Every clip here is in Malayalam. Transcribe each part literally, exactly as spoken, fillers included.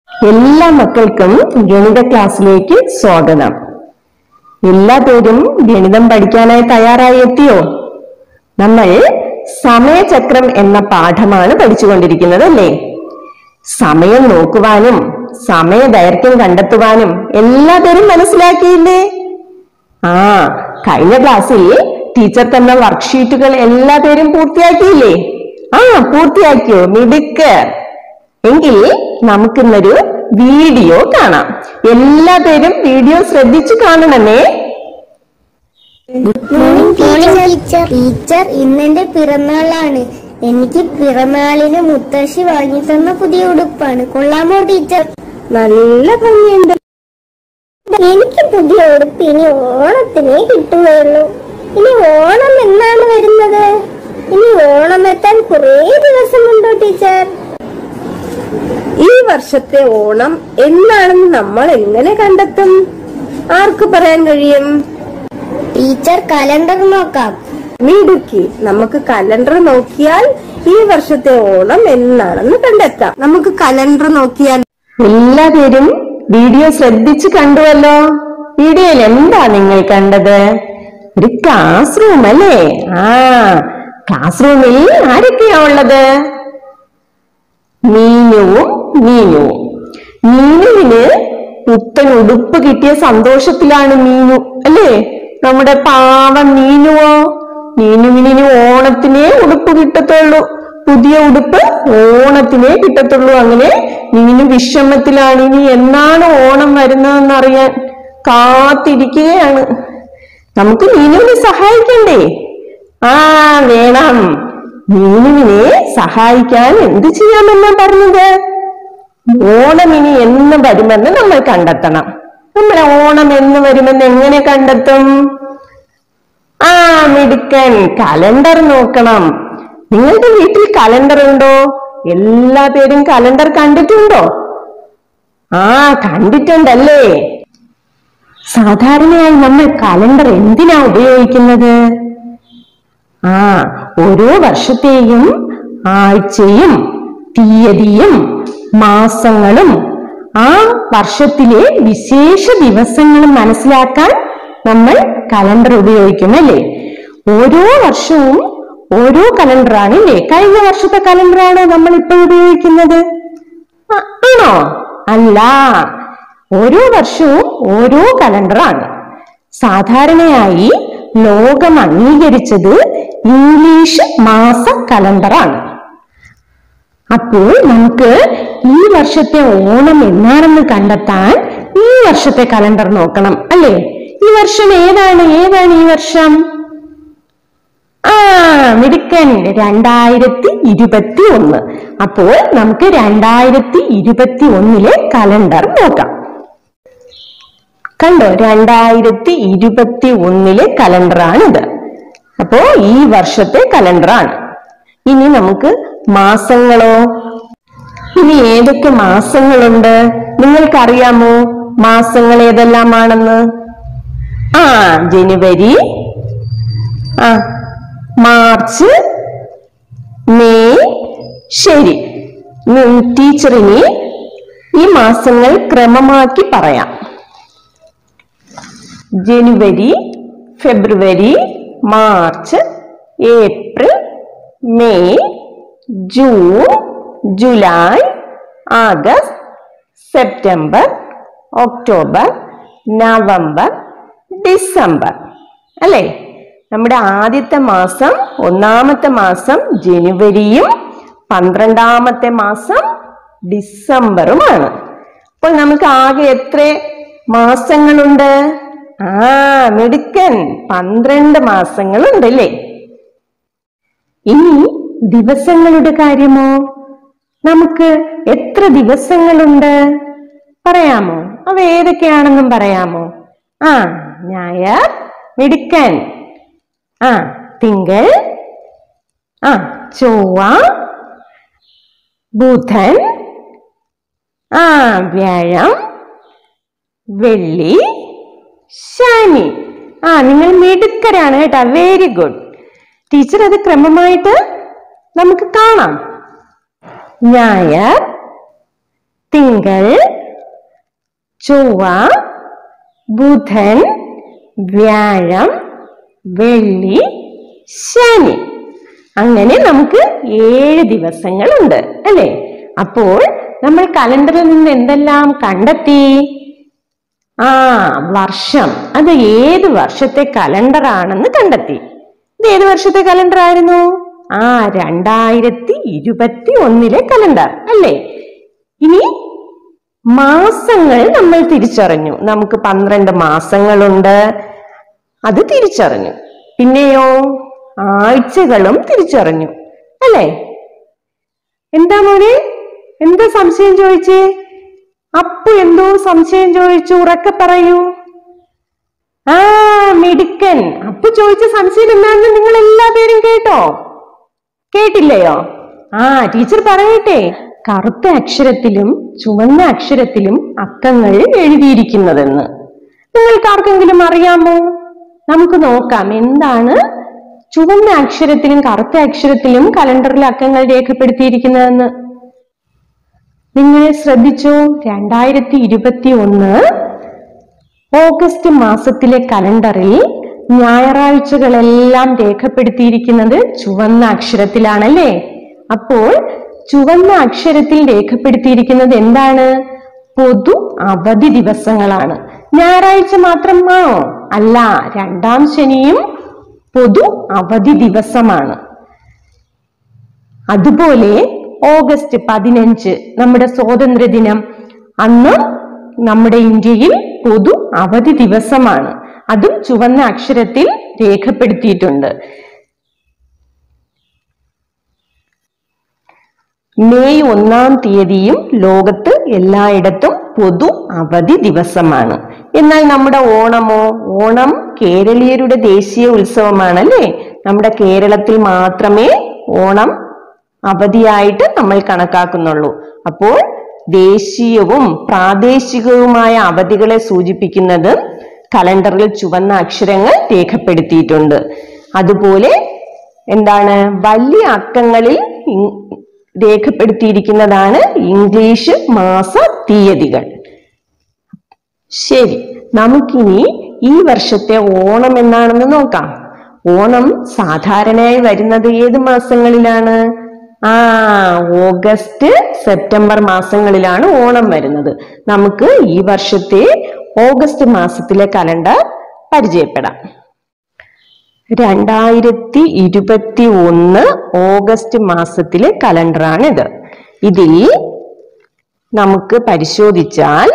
എല്ലാ മക്കൾക്കും ഗണിത ക്ലാസ്സിലേക്ക് സ്വാഗതം. എല്ലാവരും ഗണിതം പഠിക്കാനായി തയ്യാറായി എത്തിയോ? നമ്മൾ സമയചക്രം എന്ന പാഠമാണ് പഠിച്ചുകൊണ്ടിരിക്കുന്നത് അല്ലേ? സമയം നോക്കുവാനും സമയ ദൈർഘ്യം കണ്ടെത്തുവാനും എല്ലാവരും മനസ്സിലാക്കിയില്ലേ? ആ കഴിഞ്ഞ ക്ലാസ്സിൽ ടീച്ചർ തന്ന വർക്ക്ഷീറ്റുകൾ എല്ലാവരും പൂർത്തിയാക്കിയില്ലേ? ആ പൂർത്തിയാക്കിയോ? മിടുക്ക്. എങ്കിൽ നമുക്കിന്നൊരു വീഡിയോ കാണാം. എല്ലാവരും വീഡിയോ ശ്രദ്ധിച്ചു കാണണമേ. Good morning teacher. ടീച്ചർ, ഇന്നെന്റെ പിറന്നാളാണ്. എനിക്ക് പിറന്നാളിന് മുത്തശ്ശി വാങ്ങി തന്ന പുതിയ ഉടുപ്പാണ്. കൊള്ളാമോ ടീച്ചർ? നല്ല ഭംഗിയുണ്ട്. എനിക്ക് പുതിയ ഉടുപ്പ് ഇനി ഓണത്തിനേ കിട്ടുകയുള്ളൂ. ഇനി ഓണം എന്നാണ് വരുന്നത്? ഇനി ഓണം എത്താൻ കുറേ ദിവസമുണ്ടോ ടീച്ചർ? ഈ വർഷത്തെ ഓണം എന്നാണെന്ന് നമ്മൾ എങ്ങനെ കണ്ടെത്തും? ആർക്ക് പറയാൻ കഴിയും? ടീച്ചർ, കലണ്ടർ നോക്കാം. മിടുക്കി. നമുക്ക് കലണ്ടർ നോക്കിയാൽ ഈ വർഷത്തെ ഓണം എന്നാണെന്ന് കണ്ടെത്താം. നമുക്ക് കലണ്ടർ നോക്കിയാൽ. എല്ലാവരും വീഡിയോ ശ്രദ്ധിച്ചു കണ്ടുവല്ലോ. വീഡിയോയിൽ എന്താ നിങ്ങൾ കണ്ടത്? ഒരു ക്ലാസ് റൂം അല്ലേ? ആ ക്ലാസ് റൂമിൽ ആരൊക്കെയാ ഉള്ളത്? മീനുവും മീനുവും. മീനുവിന് പുത്തൻ ഉടുപ്പ് കിട്ടിയ സന്തോഷത്തിലാണ് മീനു അല്ലേ? നമ്മുടെ പാവം മീനുവോ? മീനുവിന് ഓണത്തിനേ ഉടുപ്പ് കിട്ടത്തുള്ളൂ. പുതിയ ഉടുപ്പ് ഓണത്തിനേ കിട്ടത്തുള്ളൂ. അങ്ങനെ മീനു വിഷമത്തിലാണ്. ഇനി എന്നാണ് ഓണം വരുന്നതെന്ന് അറിയാൻ കാത്തിരിക്കുകയാണ്. നമുക്ക് മീനുവിനെ സഹായിക്കണ്ടേ? ആ വേണം. മീനുവിനെ സഹായിക്കാൻ എന്ത് ചെയ്യാമെന്നാ പറഞ്ഞത്? ഓണം ഇനി എന്ന് വരുമെന്ന് നമ്മൾ കണ്ടെത്തണം. നമ്മൾ ഓണം എന്ന് വരുമെന്ന് എങ്ങനെ കണ്ടെത്തും? ആ മിടുക്കൻ. കലണ്ടർ നോക്കണം. നിങ്ങളുടെ വീട്ടിൽ കലണ്ടർ ഉണ്ടോ? എല്ലാ പേരും കലണ്ടർ കണ്ടിട്ടുണ്ടോ? ആ കണ്ടിട്ടുണ്ടല്ലേ? സാധാരണയായി നമ്മൾ കലണ്ടർ എന്തിനാ ഉപയോഗിക്കുന്നത്? ആ ഓരോ വർഷത്തെയും ആഴ്ചയും തീയതിയും മാസങ്ങളും ആ വർഷത്തിലെ വിശേഷ ദിവസങ്ങളും മനസ്സിലാക്കാൻ നമ്മൾ കലണ്ടർ ഉപയോഗിക്കും അല്ലേ? ഓരോ വർഷവും ഓരോ കലണ്ടറാണ് അല്ലേ? കഴിഞ്ഞ വർഷത്തെ കലണ്ടറാണോ നമ്മൾ ഇപ്പൊ ഉപയോഗിക്കുന്നത്? ആണോ? അല്ല, ഓരോ വർഷവും ഓരോ കലണ്ടറാണ്. സാധാരണയായി ലോകം അംഗീകരിച്ചത് ഇംഗ്ലീഷ് മാസ കലണ്ടറാണ്. അപ്പോൾ നമുക്ക് ഈ വർഷത്തെ ഓണം എന്നാണെന്ന് കണ്ടെത്താൻ ഈ വർഷത്തെ കലണ്ടർ നോക്കണം അല്ലേ? ഈ വർഷം ഏതാണ്? ഏതാണ് ഈ വർഷം? ആ മിടുക്കൻ. രണ്ടായിരത്തി ഇരുപത്തി ഒന്ന്. അപ്പോൾ നമുക്ക് രണ്ടായിരത്തി ഇരുപത്തി ഒന്നിലെ കലണ്ടർ നോക്കാം. കണ്ടോ? രണ്ടായിരത്തി ഇരുപത്തി ഒന്നിലെ കലണ്ടറാണിത്. അപ്പോ ഈ വർഷത്തെ കലണ്ടറാണ്. ഇനി നമുക്ക് മാസങ്ങളോ? ഇനി ഏതൊക്കെ മാസങ്ങളുണ്ട്? നിങ്ങൾക്കറിയാമോ മാസങ്ങൾ ഏതെല്ലാമാണെന്ന്? ആ ജനുവരി, ആ മാർച്ച്, മെയ്. ശരി, ടീച്ചറിന് ഈ മാസങ്ങൾ ക്രമമാക്കി പറയാം. ജനുവരി, ഫെബ്രുവരി, March, April, May, June, July, August, September, October, November, December അല്ലേ? നമ്മുടെ ആദ്യത്തെ മാസം, ഒന്നാമത്തെ മാസം ജനുവരിയും പന്ത്രണ്ടാമത്തെ മാസം ഡിസംബറുമാണ്. അപ്പോൾ നമുക്ക് ആകെ എത്ര മാസങ്ങളുണ്ട്? ആ മിടുക്കൻ. പന്ത്രണ്ട് മാസങ്ങളുണ്ട് അല്ലേ? ഇനി ദിവസങ്ങളുടെ കാര്യമോ? നമുക്ക് എത്ര ദിവസങ്ങളുണ്ട് പറയാമോ? അവ ഏതൊക്കെയാണെന്നും പറയാമോ? ആ ഞായർ. മിടുക്കൻ. ആ തിങ്കൾ, ആ ചൊവ്വ, ബുധൻ, ആ വ്യാഴം, വെള്ളി, ശനി. ആ നിങ്ങൾ മിടുക്കരാണ് കേട്ടാ. Very good. ടീച്ചർ അത് ക്രമമായിട്ട് നമുക്ക് കാണാം. ഞായർ, തിങ്കൾ, ചൊവ്വ, ബുധൻ, വ്യാഴം, വെള്ളി, ശനി. അങ്ങനെ നമുക്ക് ഏഴ് ദിവസങ്ങളുണ്ട് അല്ലെ? അപ്പോൾ നമ്മൾ കലണ്ടറിൽ നിന്ന് എന്തെല്ലാം കണ്ടെത്തി? ആ വർഷം, അത് ഏത് വർഷത്തെ കലണ്ടർ ആണെന്ന് കണ്ടെത്തി. ഇത് ഏത് വർഷത്തെ കലണ്ടർ ആയിരുന്നു? ആ രണ്ടായിരത്തി ഇരുപത്തി ഒന്നിലെ കലണ്ടർ അല്ലേ? ഇനി മാസങ്ങൾ നമ്മൾ തിരിച്ചറിഞ്ഞു. നമുക്ക് പന്ത്രണ്ട് മാസങ്ങളുണ്ട്, അത് തിരിച്ചറിഞ്ഞു. പിന്നെയോ ആഴ്ചകളും തിരിച്ചറിഞ്ഞു അല്ലേ? എന്താ മോനെ, എന്താ സംശയം ചോദിച്ചേ? അപ്പു എന്തോ സംശയം ചോദിച്ചു, ഉറക്കെ പറയൂ. ആ മിടുക്കൻ. അപ്പു ചോദിച്ച സംശയം എന്താണെന്ന് നിങ്ങൾ എല്ലാ പേരും കേട്ടോ? കേട്ടില്ലയോ? ആ ടീച്ചർ പറയട്ടെ. കറുത്ത അക്ഷരത്തിലും ചുവന്ന അക്ഷരത്തിലും അക്കങ്ങൾ എഴുതിയിരിക്കുന്നതെന്ന് നിങ്ങൾക്ക് ആർക്കെങ്കിലും അറിയാമോ? നമുക്ക് നോക്കാം എന്താണ് ചുവന്ന അക്ഷരത്തിലും കറുത്ത അക്ഷരത്തിലും കലണ്ടറിൽ അക്കങ്ങൾ രേഖപ്പെടുത്തിയിരിക്കുന്നതെന്ന്. നിങ്ങൾ ശ്രദ്ധിച്ചോ, രണ്ടായിരത്തി ഇരുപത്തി ഒന്ന് ഓഗസ്റ്റ് മാസത്തിലെ കലണ്ടറിൽ ഞായറാഴ്ചകളെല്ലാം രേഖപ്പെടുത്തിയിരിക്കുന്നത് ചുവന്ന അക്ഷരത്തിലാണല്ലേ? അപ്പോൾ ചുവന്ന അക്ഷരത്തിൽ രേഖപ്പെടുത്തിയിരിക്കുന്നത് എന്താണ്? പൊതു അവധി ദിവസങ്ങളാണ്. ഞായറാഴ്ച മാത്രമാണോ? അല്ല, രണ്ടാം ശനിയും പൊതു അവധി ദിവസമാണ്. അതുപോലെ ഓഗസ്റ്റ് പതിനഞ്ച് നമ്മുടെ സ്വാതന്ത്ര്യ ദിനം, അന്ന് നമ്മുടെ ഇന്ത്യയിൽ പൊതു അവധി ദിവസമാണ്. അതും ചുവന്ന അക്ഷരത്തിൽ രേഖപ്പെടുത്തിയിട്ടുണ്ട്. മെയ് ഒന്നാം തീയതിയും ലോകത്ത് എല്ലായിടത്തും പൊതു അവധി ദിവസമാണ്. എന്നാൽ നമ്മുടെ ഓണമോ? ഓണം കേരളീയരുടെ ദേശീയ ഉത്സവമാണല്ലേ? നമ്മുടെ കേരളത്തിൽ മാത്രമേ ഓണം അവധിയായിട്ട് നമ്മൾ കണക്കാക്കുന്നുള്ളൂ. അപ്പോൾ ദേശീയവും പ്രാദേശികവുമായ അവധികളെ സൂചിപ്പിക്കുന്നത് കലണ്ടറിൽ ചുവന്ന അക്ഷരങ്ങൾ രേഖപ്പെടുത്തിയിട്ടുണ്ട്. അതുപോലെ എന്താണ്, വലിയ അക്കങ്ങളിൽ രേഖപ്പെടുത്തിയിരിക്കുന്നതാണ് ഇംഗ്ലീഷ് മാസ തീയതികൾ. ശരി, നമുക്കിനി ഈ വർഷത്തെ ഓണം എന്നാണെന്ന് നോക്കാം. ഓണം സാധാരണയായി വരുന്നത് ഏത് മാസങ്ങളിലാണ്? ആ ഓഗസ്റ്റ് സെപ്റ്റംബർ മാസങ്ങളിലാണ് ഓണം വരുന്നത്. നമുക്ക് ഈ വർഷത്തെ ഓഗസ്റ്റ് മാസത്തിലെ കലണ്ടർ പരിചയപ്പെടാം. രണ്ടായിരത്തി ഇരുപത്തി ഒന്ന് ഓഗസ്റ്റ് മാസത്തിലെ കലണ്ടറാണിത്. ഇതിൽ നമുക്ക് പരിശോധിച്ചാൽ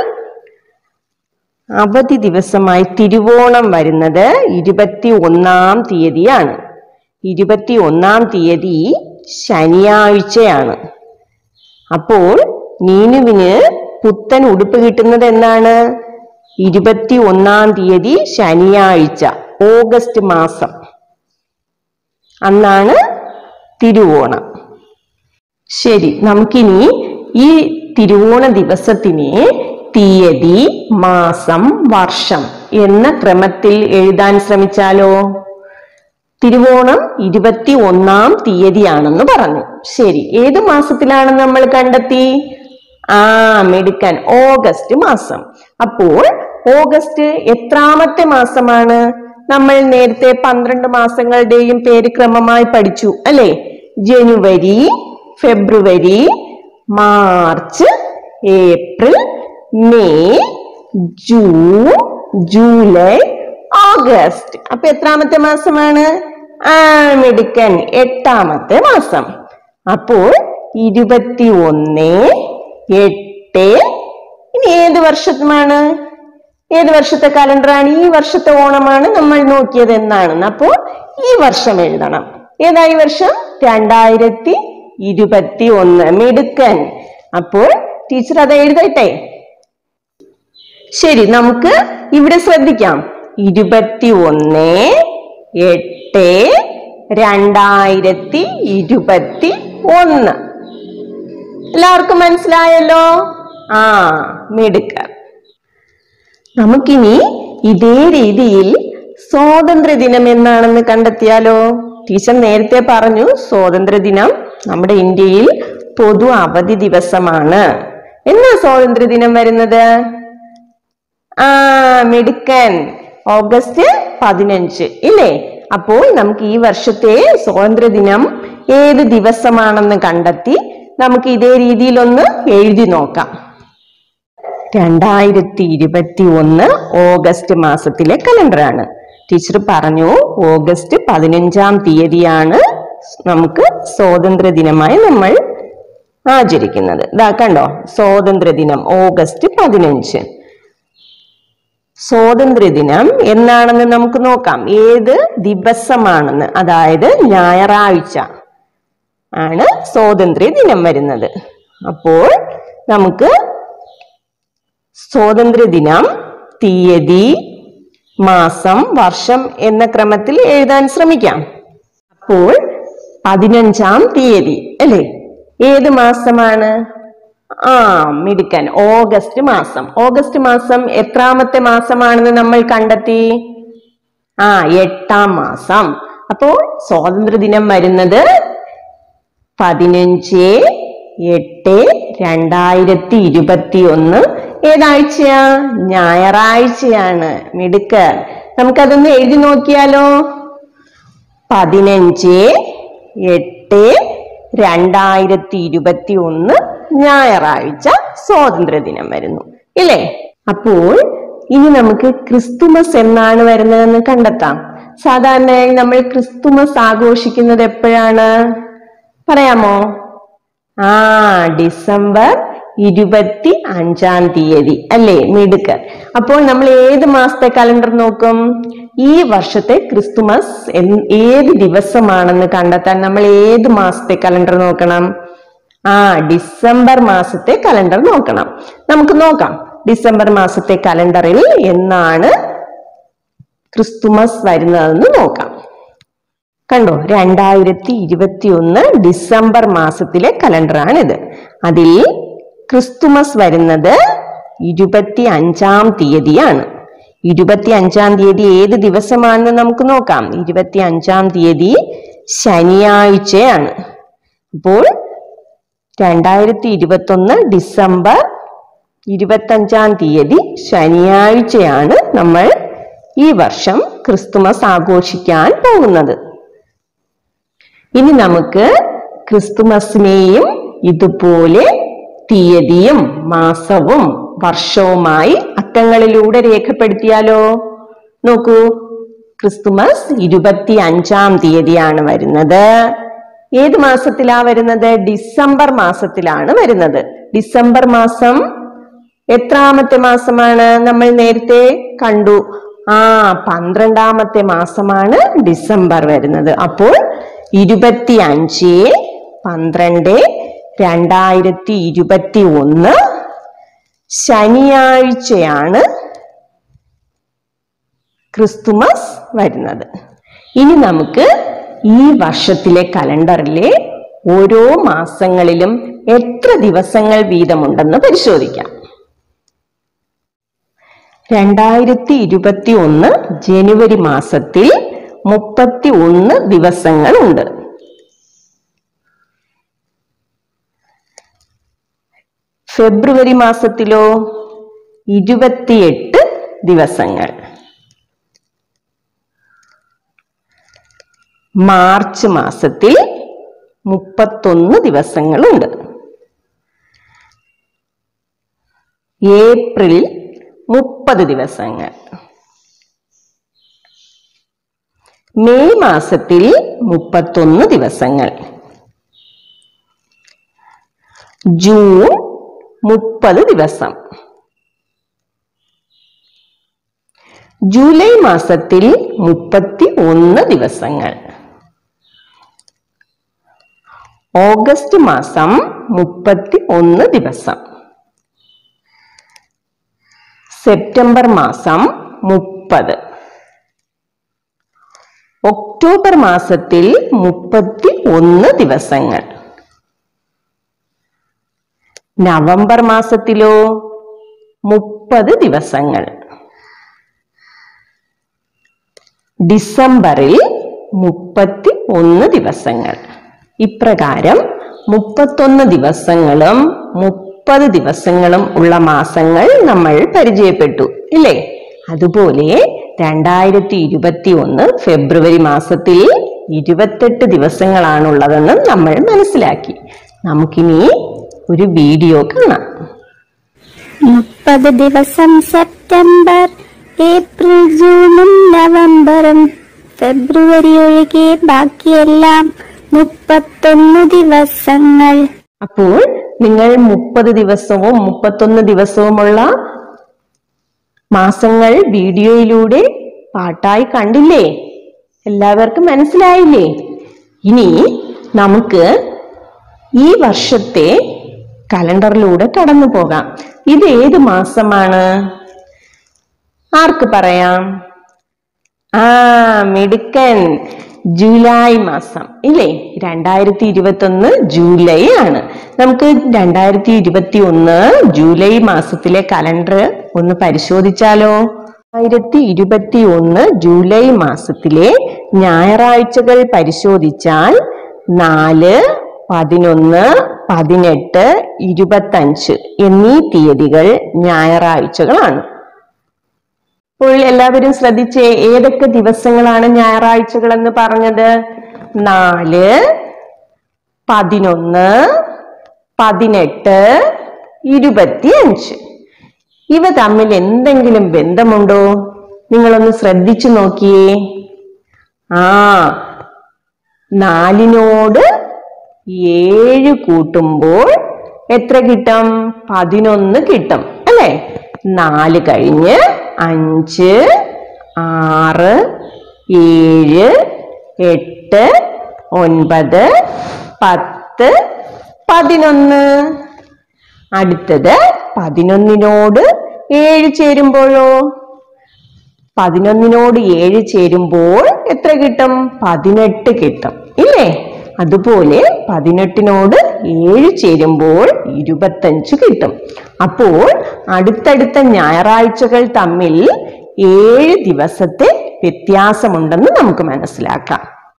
അവധി ദിവസമായി തിരുവോണം വരുന്നത് ഇരുപത്തി ഒന്നാം തീയതിയാണ്. ഇരുപത്തി ഒന്നാം തീയതി ശനിയാഴ്ചയാണ്. അപ്പോൾ നീനുവിന് പുത്തൻ ഉടുപ്പ് കിട്ടുന്നത് എന്നാണ്? ഇരുപത്തി ഒന്നാം തീയതി ശനിയാഴ്ച, ഓഗസ്റ്റ് മാസം, അന്നാണ് തിരുവോണം. ശരി, നമുക്കിനി ഈ തിരുവോണ ദിവസത്തിനെ തീയതി, മാസം, വർഷം എന്ന ക്രമത്തിൽ എഴുതാൻ ശ്രമിച്ചാലോ? തിരുവോണം ഇരുപത്തി ഒന്നാം തീയതിയാണെന്ന് പറഞ്ഞു. ശരി, ഏത് മാസത്തിലാണ് നമ്മൾ കണ്ടെത്തി? ആ മിടുക്കൻ, ഓഗസ്റ്റ് മാസം. അപ്പോൾ ഓഗസ്റ്റ് എത്രാമത്തെ മാസമാണ്? നമ്മൾ നേരത്തെ പന്ത്രണ്ട് മാസങ്ങളുടെയും പേര് ക്രമമായി പഠിച്ചു അല്ലെ? ജനുവരി, ഫെബ്രുവരി, March, April, May, June, July, August. അപ്പൊ എത്രാമത്തെ മാസമാണ്? ആ മിടുക്കൻ, എട്ടാമത്തെ മാസം. അപ്പോൾ ഇരുപത്തി ഒന്ന് എട്ട്. ഇനി ഏത് വർഷമാണ്? ഏത് വർഷത്തെ കലണ്ടറാണ്? ഈ വർഷത്തെ ഓണമാണ് നമ്മൾ നോക്കിയത് എന്നാണെന്ന്. അപ്പോൾ ഈ വർഷം എഴുതണം. ഏതായി വർഷം? രണ്ടായിരത്തി ഇരുപത്തി ഒന്ന്. മിടുക്കൻ. അപ്പോൾ ടീച്ചർ അത് എഴുതട്ടെ. ശരി, നമുക്ക് ഇവിടെ ശ്രദ്ധിക്കാം. ഇരുപത്തി ഒന്ന് എട്ട് രണ്ടായിരത്തി ഇരുപത്തി ഒന്ന്. എല്ലാവർക്കും മനസ്സിലായല്ലോ? ആ മിടുക്കൻ. നമുക്കിനി ഇതേ രീതിയിൽ സ്വാതന്ത്ര്യ ദിനം എന്നാണെന്ന് കണ്ടെത്തിയാലോ? ടീച്ചർ നേരത്തെ പറഞ്ഞു സ്വാതന്ത്ര്യ ദിനം നമ്മുടെ ഇന്ത്യയിൽ പൊതു അവധി ദിവസമാണ്. എന്നാ സ്വാതന്ത്ര്യ ദിനം വരുന്നത്? ആ മിടുക്കൻ, ഓഗസ്റ്റ് പതിനഞ്ച് ഇല്ലേ? അപ്പോൾ നമുക്ക് ഈ വർഷത്തെ സ്വാതന്ത്ര്യ ദിനം ഏത് ദിവസമാണെന്ന് കണ്ടെത്തി നമുക്ക് ഇതേ രീതിയിലൊന്ന് എഴുതി നോക്കാം. രണ്ടായിരത്തി ഇരുപത്തി ഒന്ന് ഓഗസ്റ്റ് മാസത്തിലെ കലണ്ടറാണ്. ടീച്ചർ പറഞ്ഞു ഓഗസ്റ്റ് പതിനഞ്ചാം തീയതിയാണ് നമുക്ക് സ്വാതന്ത്ര്യ ദിനമായി നമ്മൾ ആചരിക്കുന്നത്. ഇതാ കണ്ടോ, സ്വാതന്ത്ര്യ ദിനം ഓഗസ്റ്റ് പതിനഞ്ച്. സ്വാതന്ത്ര്യ ദിനം എന്നാണെന്ന് നമുക്ക് നോക്കാം. ഏത് ദിവസമാണെന്ന്, അതായത് ഞായറാഴ്ച ആണ് സ്വാതന്ത്ര്യ ദിനം വരുന്നത്. അപ്പോൾ നമുക്ക് സ്വാതന്ത്ര്യ ദിനം തീയതി, മാസം, വർഷം എന്ന ക്രമത്തിൽ എഴുതാൻ ശ്രമിക്കാം. അപ്പോൾ പതിനഞ്ചാം തീയതി അല്ലേ? ഏത് മാസമാണ്? ആ മിടുക്കൻ, ഓഗസ്റ്റ് മാസം. ഓഗസ്റ്റ് മാസം എത്രാമത്തെ മാസമാണെന്ന് നമ്മൾ കണ്ടെത്തി? ആ എട്ടാം മാസം. അപ്പോൾ സ്വാതന്ത്ര്യ ദിനം വരുന്നത് പതിനഞ്ച് എട്ട് രണ്ടായിരത്തി ഇരുപത്തി ഒന്ന് ഏതാഴ്ചയാ? ഞായറാഴ്ചയാണ്. മിടുക്ക്, നമുക്കതൊന്ന് എഴുതി നോക്കിയാലോ? പതിനഞ്ച് എട്ട് രണ്ടായിരത്തി ഇരുപത്തി ഒന്ന് ഞായറാഴ്ച സ്വാതന്ത്ര്യ ദിനം വരുന്നു ഇല്ലേ? അപ്പോൾ ഇനി നമുക്ക് ക്രിസ്തുമസ് എന്നാണ് വരുന്നതെന്ന് കണ്ടെത്താം. സാധാരണയായി നമ്മൾ ക്രിസ്തുമസ് ആഘോഷിക്കുന്നത് എപ്പോഴാണ് പറയാമോ? ആ ഡിസംബർ ഇരുപത്തി അഞ്ചാം തീയതി അല്ലേ? മിടുക്ക്. അപ്പോൾ നമ്മൾ ഏത് മാസത്തെ കലണ്ടർ നോക്കും? ഈ വർഷത്തെ ക്രിസ്തുമസ് ഏത് ദിവസമാണെന്ന് കണ്ടെത്താൻ നമ്മൾ ഏത് മാസത്തെ കലണ്ടർ നോക്കണം? ആ ഡിസംബർ മാസത്തെ കലണ്ടർ നോക്കണം. നമുക്ക് നോക്കാം ഡിസംബർ മാസത്തെ കലണ്ടറിൽ എന്നാണ് ക്രിസ്തുമസ് വരുന്നതെന്ന് നോക്കാം. കണ്ടോ, രണ്ടായിരത്തി ഇരുപത്തി ഒന്ന് ഡിസംബർ മാസത്തിലെ കലണ്ടറാണിത്. അതിൽ ക്രിസ്തുമസ് വരുന്നത് ഇരുപത്തി അഞ്ചാം തീയതിയാണ്. ഇരുപത്തി അഞ്ചാം തീയതി ഏത് ദിവസമാണെന്ന് നമുക്ക് നോക്കാം. ഇരുപത്തി അഞ്ചാം തീയതി ശനിയാഴ്ചയാണ്. അപ്പോൾ രണ്ടായിരത്തി ഇരുപത്തി ഒന്ന് ഡിസംബർ ഇരുപത്തി അഞ്ചാം തീയതി ശനിയാഴ്ചയാണ് നമ്മൾ ഈ വർഷം ക്രിസ്തുമസ് ആഘോഷിക്കാൻ പോകുന്നത്. ഇനി നമുക്ക് ക്രിസ്തുമസിനെയും ഇതുപോലെ തീയതിയും മാസവും വർഷവുമായി അക്കങ്ങളിലൂടെ രേഖപ്പെടുത്തിയാലോ? നോക്കൂ, ക്രിസ്തുമസ് ഇരുപത്തി അഞ്ചാം തീയതിയാണ് വരുന്നത്. ഏത് മാസത്തിലാ വരുന്നത്? ഡിസംബർ മാസത്തിലാണ് വരുന്നത്. ഡിസംബർ മാസം എത്രാമത്തെ മാസമാണ്? നമ്മൾ നേരത്തെ കണ്ടു, ആ പന്ത്രണ്ടാമത്തെ മാസമാണ് ഡിസംബർ വരുന്നത്. അപ്പോൾ ഇരുപത്തി അഞ്ച് പന്ത്രണ്ട് രണ്ടായിരത്തി ഇരുപത്തി ഒന്ന് ശനിയാഴ്ചയാണ് ക്രിസ്തുമസ് വരുന്നത്. ഇനി നമുക്ക് ഈ വർഷത്തിലെ കലണ്ടറിലെ ഓരോ മാസങ്ങളിലും എത്ര ദിവസങ്ങൾ വീതമുണ്ടെന്ന് പരിശോധിക്കാം. രണ്ടായിരത്തി ഇരുപത്തി ഒന്ന് ജനുവരി മാസത്തിൽ മുപ്പത്തി ഒന്ന് ദിവസങ്ങളുണ്ട്. ഫെബ്രുവരി മാസത്തിലോ ഇരുപത്തിയെട്ട് ദിവസങ്ങൾ. മാർച്ച് മാസത്തിൽ മുപ്പത്തൊന്ന് ദിവസങ്ങളുണ്ട്. ഏപ്രിൽ മുപ്പത് ദിവസങ്ങൾ. മെയ് മാസത്തിൽ മുപ്പത്തൊന്ന് ദിവസങ്ങൾ. ജൂൺ മുപ്പത് ദിവസം. ജൂലൈ മാസത്തിൽ മുപ്പത്തി ഒന്ന് ദിവസങ്ങൾ. ഓഗസ്റ്റ് മാസം മുപ്പത്തി ഒന്ന് ദിവസം. സെപ്റ്റംബർ മാസം മുപ്പത്. ഒക്ടോബർ മാസത്തിൽ മുപ്പത്തി ഒന്ന് ദിവസങ്ങൾ. നവംബർ മാസത്തിലോ മുപ്പത് ദിവസങ്ങൾ. ഡിസംബറിൽ മുപ്പത്തി ഒന്ന് ദിവസങ്ങൾ. ഇപ്രകാരം മുപ്പത്തൊന്ന് ദിവസങ്ങളും മുപ്പത് ദിവസങ്ങളും ഉള്ള മാസങ്ങൾ നമ്മൾ പരിചയപ്പെട്ടു ഇല്ലേ? അതുപോലെ രണ്ടായിരത്തി ഇരുപത്തി ഒന്ന് ഫെബ്രുവരി മാസത്തിൽ ഇരുപത്തെട്ട് ദിവസങ്ങളാണുള്ളതെന്ന് നമ്മൾ മനസ്സിലാക്കി. നമുക്കിനി ഒരു വീഡിയോ കാണാം. മുപ്പത് ദിവസം സെപ്റ്റംബർ, ഏപ്രിൽ, ജൂണും നവംബറും, ഫെബ്രുവരി ഒഴികെ ബാക്കിയെല്ലാം മുപ്പത്തൊന്ന് ദിവസങ്ങൾ. അപ്പോൾ നിങ്ങൾ മുപ്പത് ദിവസവും മുപ്പത്തൊന്ന് ദിവസവുമുള്ള മാസങ്ങൾ വീഡിയോയിലൂടെ പാട്ടായി കണ്ടില്ലേ? എല്ലാവർക്കും മനസ്സിലായില്ലേ? ഇനി നമുക്ക് ഈ വർഷത്തെ കലണ്ടറിലൂടെ കടന്നു പോകാം. ഇത് ഏത് മാസമാണ്? ആർക്ക് പറയാം? ആ മിടുക്കൻ, ജൂലൈ മാസം ഇല്ലേ? രണ്ടായിരത്തി ഇരുപത്തി ഒന്ന് ജൂലൈ ആണ്. നമുക്ക് രണ്ടായിരത്തി ഇരുപത്തി ഒന്ന് ജൂലൈ മാസത്തിലെ കലണ്ടർ ഒന്ന് പരിശോധിച്ചാലോ? രണ്ടായിരത്തി ഇരുപത്തി ഒന്ന് ജൂലൈ മാസത്തിലെ ഞായറാഴ്ചകൾ പരിശോധിച്ചാൽ നാല്, പതിനൊന്ന്, പതിനെട്ട്, ഇരുപത്തഞ്ച് എന്നീ തീയതികൾ ഞായറാഴ്ചകളാണ്. അപ്പോൾ എല്ലാവരും ശ്രദ്ധിച്ചേ, ഏതൊക്കെ ദിവസങ്ങളാണ് ഞായറാഴ്ചകൾ എന്ന് പറഞ്ഞത്? നാല്, പതിനൊന്ന്, പതിനെട്ട്, ഇരുപത്തി അഞ്ച്. ഇവ തമ്മിൽ എന്തെങ്കിലും ബന്ധമുണ്ടോ? നിങ്ങളൊന്ന് ശ്രദ്ധിച്ചു നോക്കിയേ. ആ നാലിനോട് ഏഴ് കൂട്ടുമ്പോൾ എത്ര കിട്ടും? പതിനൊന്ന് കിട്ടും അല്ലെ? നാല് കഴിഞ്ഞ് അഞ്ച്, ആറ്, ഏഴ്, എട്ട്, ഒൻപത്, പത്ത്, പതിനൊന്ന്. അടുത്തത് പതിനൊന്നിനോട് ഏഴ് ചേരുമ്പോഴോ? പതിനൊന്നിനോട് ഏഴ് ചേരുമ്പോൾ എത്ര കിട്ടും? പതിനെട്ട് കിട്ടും ഇല്ലേ? അതുപോലെ പതിനെട്ടിനോട് ഏഴ് ചേരുമ്പോൾ ഇരുപത്തഞ്ച് കിട്ടും. അപ്പോൾ അടുത്തടുത്ത ഞായറാഴ്ചകൾ തമ്മിൽ ഏഴ് ദിവസത്തെ വ്യത്യാസമുണ്ടെന്ന് നമുക്ക് മനസ്സിലാക്കാം.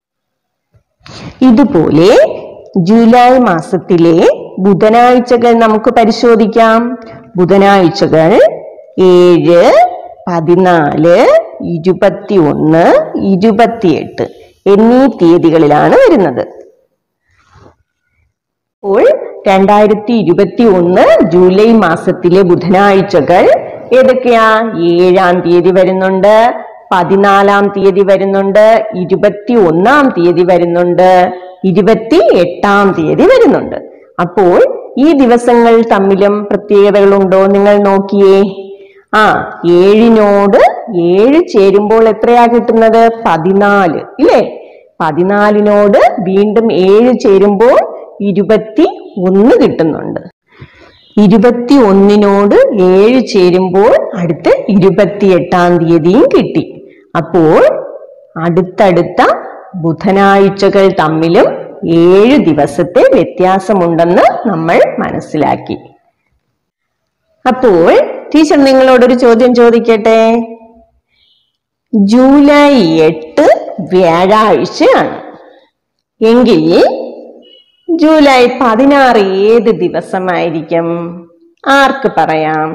ഇതുപോലെ ജൂലൈ മാസത്തിലെ ബുധനാഴ്ചകൾ നമുക്ക് പരിശോധിക്കാം. ബുധനാഴ്ചകൾ ഏഴ്, പതിനാല്, ഇരുപത്തി ഒന്ന്, ഇരുപത്തിയെട്ട് എന്നീ തീയതികളിലാണ് വരുന്നത്. അപ്പോൾ രണ്ടായിരത്തി ഇരുപത്തി ഒന്ന് ജൂലൈ മാസത്തിലെ ബുധനാഴ്ചകൾ ഏതൊക്കെയാ? ഏഴാം തീയതി വരുന്നുണ്ട്, പതിനാലാം തീയതി വരുന്നുണ്ട്, ഇരുപത്തി ഒന്നാം തീയതി വരുന്നുണ്ട്, ഇരുപത്തി എട്ടാം തീയതി വരുന്നുണ്ട്. അപ്പോൾ ഈ ദിവസങ്ങൾ തമ്മിലും പ്രത്യേകതകളുണ്ടോ? നിങ്ങൾ നോക്കിയേ. ആ ഏഴിനോട് ഏഴ് ചേരുമ്പോൾ എത്രയാ കിട്ടുന്നത്? പതിനാല് ഇല്ലേ? പതിനാലിനോട് വീണ്ടും ഏഴ് ചേരുമ്പോൾ ഇരുപത്തി ഒന്ന് കിട്ടുന്നുണ്ട്. ഇരുപത്തി ഒന്നിനോട് ഏഴ് ചേരുമ്പോൾ അടുത്ത് ഇരുപത്തി എട്ടാം തീയതിയും കിട്ടി. അപ്പോൾ അടുത്തടുത്ത ബുധനാഴ്ചകൾ തമ്മിലും ഏഴ് ദിവസത്തെ വ്യത്യാസമുണ്ടെന്ന് നമ്മൾ മനസ്സിലാക്കി. അപ്പോൾ ടീച്ചർ നിങ്ങളോടൊരു ചോദ്യം ചോദിക്കട്ടെ. ജൂലൈ എട്ട് വ്യാഴാഴ്ചയാണ് എങ്കിൽ ജൂലൈ പതിനാറ് ഏത് ദിവസമായിരിക്കും? ആർക്ക് പറയാം?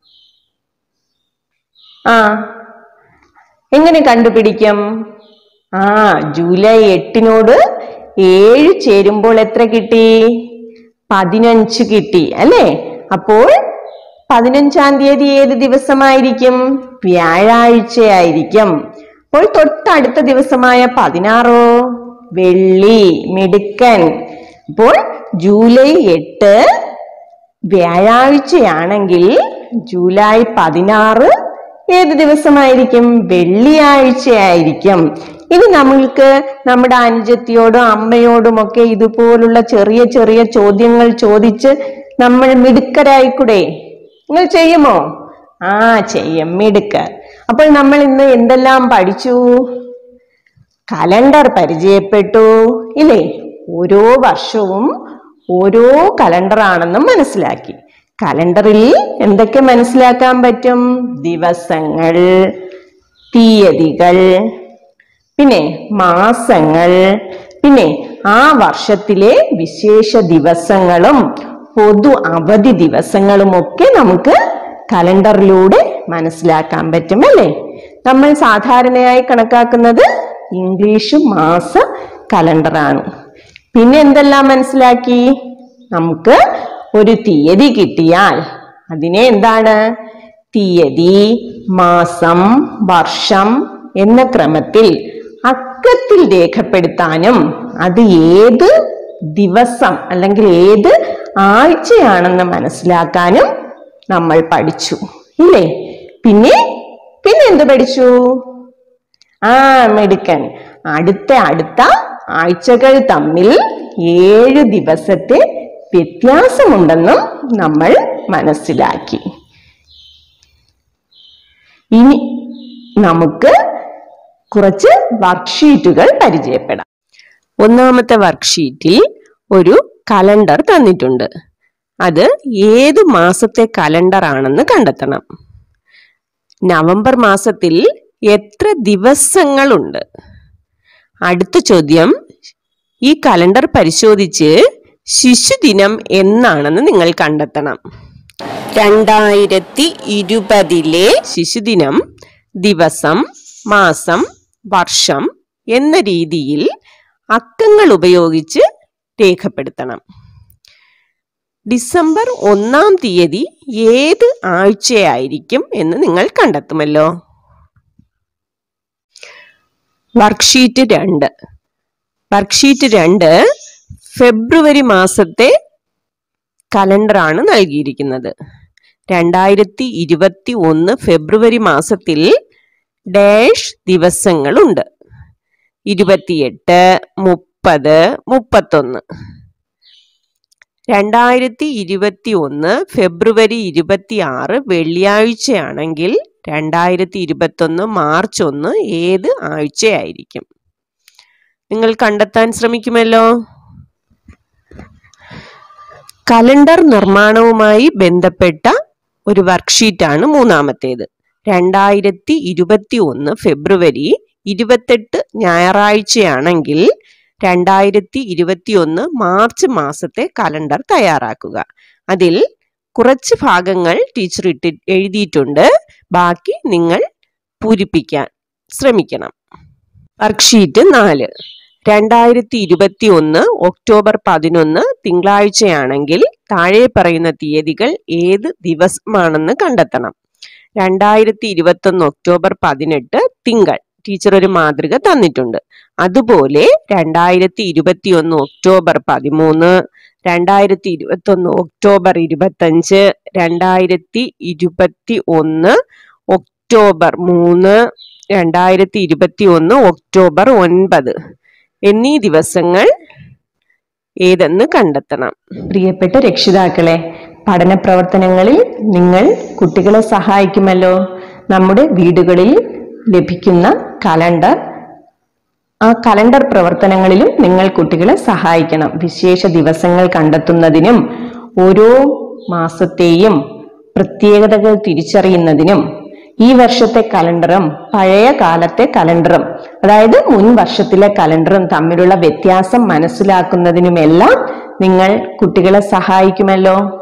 ആ എങ്ങനെ കണ്ടുപിടിക്കും? ആ ജൂലൈ എട്ടിനോട് ഏഴ് ചേരുമ്പോൾ എത്ര കിട്ടി? പതിനഞ്ച് കിട്ടി അല്ലേ? അപ്പോൾ പതിനഞ്ചാം തീയതി ഏത് ദിവസമായിരിക്കും? വ്യാഴാഴ്ചയായിരിക്കും. അപ്പോൾ തൊട്ടടുത്ത ദിവസമായ പതിനാറോ? വെള്ളി, മിടുക്കൻ. അപ്പോൾ ജൂലൈ എട്ട് വ്യാഴാഴ്ചയാണെങ്കിൽ ജൂലൈ പതിനാറ് ഏത് ദിവസമായിരിക്കും? വെള്ളിയാഴ്ചയായിരിക്കും. ഇനി നമ്മൾക്ക് നമ്മുടെ അനുജത്തിയോടും അമ്മയോടും ഒക്കെ ഇതുപോലുള്ള ചെറിയ ചെറിയ ചോദ്യങ്ങൾ ചോദിച്ച് നമ്മൾ മിടുക്കരായിക്കൂടെ? നിങ്ങൾ ചെയ്യുമോ? ആ ചെയ്യും, മിടുക്കർ. അപ്പോൾ നമ്മൾ ഇന്ന് എന്തെല്ലാം പഠിച്ചു? കലണ്ടർ പരിചയപ്പെട്ടു ഇല്ലേ? ഓരോ വർഷവും ഓരോ കലണ്ടർ ആണെന്നും മനസ്സിലാക്കി. കലണ്ടറിൽ എന്തൊക്കെ മനസ്സിലാക്കാൻ പറ്റും? ദിവസങ്ങൾ, തീയതികൾ, പിന്നെ മാസങ്ങൾ, പിന്നെ ആ വർഷത്തിലെ വിശേഷ ദിവസങ്ങളും പൊതു അവധി ദിവസങ്ങളും ഒക്കെ നമുക്ക് കലണ്ടറിലൂടെ മനസ്സിലാക്കാൻ പറ്റും അല്ലേ? നമ്മൾ സാധാരണയായി കണക്കാക്കുന്നത് ഇംഗ്ലീഷ് മാസ കലണ്ടറാണ്. പിന്നെ എന്തെല്ലാം മനസ്സിലാക്കി? നമുക്ക് ഒരു തീയതി കിട്ടിയാൽ അതിനെ എന്താണ്? തീയതി, മാസം, വർഷം എന്ന ക്രമത്തിൽ അക്കത്തിൽ രേഖപ്പെടുത്താനും അത് ഏത് ദിവസം അല്ലെങ്കിൽ ഏത് ആഴ്ചയാണെന്ന് മനസ്സിലാക്കാനും നമ്മൾ പഠിച്ചു ഇല്ലേ? പിന്നെ പിന്നെ എന്ത് പഠിച്ചു? ആ മിടുക്കൻ, അടുത്ത അടുത്ത ആഴ്ചകൾ തമ്മിൽ ഏഴ് ദിവസത്തെ വ്യത്യാസമുണ്ടെന്നും നമ്മൾ മനസ്സിലാക്കി. ഇനി നമുക്ക് കുറച്ച് വർക്ക്ഷീറ്റുകൾ പരിചയപ്പെടാം. ഒന്നാമത്തെ വർക്ക്ഷീറ്റിൽ ഒരു കലണ്ടർ തന്നിട്ടുണ്ട്. അത് ഏത് മാസത്തെ കലണ്ടർ ആണെന്ന് കണ്ടെത്തണം. നവംബർ മാസത്തിൽ എത്ര ദിവസങ്ങളുണ്ട്? അടുത്ത ചോദ്യം, ഈ കലണ്ടർ പരിശോധിച്ച് ശിശുദിനം എന്നാണെന്ന് നിങ്ങൾ കണ്ടെത്തണം. രണ്ടായിരത്തി ഇരുപതിലെ ശിശുദിനം ദിവസം, മാസം, വർഷം എന്ന രീതിയിൽ അക്കങ്ങൾ ഉപയോഗിച്ച് രേഖപ്പെടുത്തണം. ഡിസംബർ ഒന്നാം തീയതി ഏത് ആഴ്ചയായിരിക്കും എന്ന് നിങ്ങൾ കണ്ടെത്തുമല്ലോ. വർക്ക്ഷീറ്റ് രണ്ട്. വർക്ക്ഷീറ്റ് രണ്ട് ഫെബ്രുവരി മാസത്തെ കലണ്ടറാണ് നൽകിയിരിക്കുന്നത്. രണ്ടായിരത്തി ഇരുപത്തി ഒന്ന് ഫെബ്രുവരി മാസത്തിൽ ഡാഷ് ദിവസങ്ങളുണ്ട്. ഇരുപത്തിയെട്ട്, മുപ്പത്, മുപ്പത്തൊന്ന്. രണ്ടായിരത്തി ഇരുപത്തി ഒന്ന് ഫെബ്രുവരി ഇരുപത്തി ആറ് വെള്ളിയാഴ്ചയാണെങ്കിൽ രണ്ടായിരത്തി ഇരുപത്തി ഒന്ന് മാർച്ച് ഒന്ന് ഏത് ആഴ്ചയായിരിക്കും? നിങ്ങൾ കണ്ടെത്താൻ ശ്രമിക്കുമല്ലോ. കലണ്ടർ നിർമ്മാണവുമായി ബന്ധപ്പെട്ട ഒരു വർക്ക്ഷീറ്റാണ് മൂന്നാമത്തേത്. രണ്ടായിരത്തി ഇരുപത്തി ഒന്ന് ഫെബ്രുവരി ഇരുപത്തെട്ട് ഞായറാഴ്ചയാണെങ്കിൽ രണ്ടായിരത്തി ഇരുപത്തി ഒന്ന് മാർച്ച് മാസത്തെ കലണ്ടർ തയ്യാറാക്കുക. അതിൽ കുറച്ച് ഭാഗങ്ങൾ ടീച്ചർ ഇട്ട് എഴുതിയിട്ടുണ്ട്. ബാക്കി നിങ്ങൾ പൂരിപ്പിക്കാൻ ശ്രമിക്കണം. വർക്ക്ഷീറ്റ് നാല്. രണ്ടായിരത്തി ഇരുപത്തി ഒന്ന് ഒക്ടോബർ പതിനൊന്ന് തിങ്കളാഴ്ചയാണെങ്കിൽ താഴെ പറയുന്ന തീയതികൾ ഏത് ദിവസമാണെന്ന് കണ്ടെത്തണം. രണ്ടായിരത്തി ഇരുപത്തി ഒന്ന് ഒക്ടോബർ പതിനെട്ട് തിങ്കൾ. ടീച്ചർ ഒരു മാതൃക തന്നിട്ടുണ്ട്. അതുപോലെ രണ്ടായിരത്തി ഇരുപത്തി ഒന്ന് ഒക്ടോബർ പതിമൂന്ന്, രണ്ടായിരത്തി ഇരുപത്തി ഒന്ന് ഒക്ടോബർ ഇരുപത്തഞ്ച്, രണ്ടായിരത്തി ഇരുപത്തി ഒന്ന് ഒക്ടോബർ മൂന്ന്, രണ്ടായിരത്തി ഇരുപത്തി ഒന്ന് ഒക്ടോബർ ഒൻപത് എന്നീ ദിവസങ്ങൾ ഏതെന്ന് കണ്ടെത്തണം. പ്രിയപ്പെട്ട രക്ഷിതാക്കളെ, പഠന പ്രവർത്തനങ്ങളിൽ നിങ്ങൾ കുട്ടികളെ സഹായിക്കുമല്ലോ. നമ്മുടെ വീടുകളിൽ ലഭിക്കുന്ന കലണ്ടർ, ആ കലണ്ടർ പ്രവർത്തനങ്ങളിലും നിങ്ങൾ കുട്ടികളെ സഹായിക്കണം. വിശേഷ ദിവസങ്ങൾ കണ്ടെത്തുന്നതിനും ഓരോ മാസത്തെയും പ്രത്യേകതകൾ തിരിച്ചറിയുന്നതിനും ഈ വർഷത്തെ കലണ്ടറും പഴയ കാലത്തെ കലണ്ടറും, അതായത് മുൻ വർഷത്തിലെ കലണ്ടറും തമ്മിലുള്ള വ്യത്യാസം മനസ്സിലാക്കുന്നതിനുമെല്ലാം നിങ്ങൾ കുട്ടികളെ സഹായിക്കുമല്ലോ.